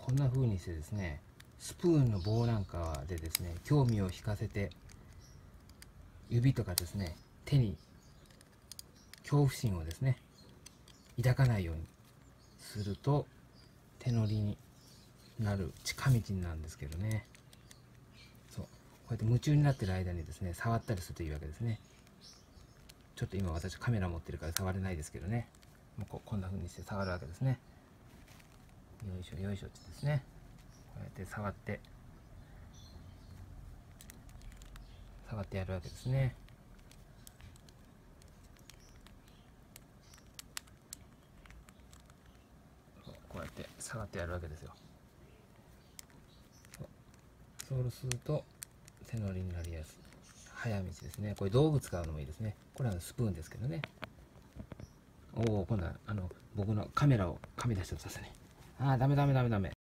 こんな風にしてですね、スプーンの棒なんかでですね、興味を引かせて、指とかですね、手に恐怖心をですね、抱かないようにすると手乗りになる近道なんですけどね。そう、こうやって夢中になってる間にですね、触ったりするといいわけですね。ちょっと今私カメラ持ってるから触れないですけどね、もうこんな風にして触るわけですね。よいしょよいしょってですね、こうやって触ってやるわけですね。こうやって触ってやるわけですよ。そうすると手乗りになりやすい早道ですね。これ道具使うのもいいですね。これはスプーンですけどね。おお、今度は僕のカメラを噛み出してくださいね。ああ、ダメダメダメダメ。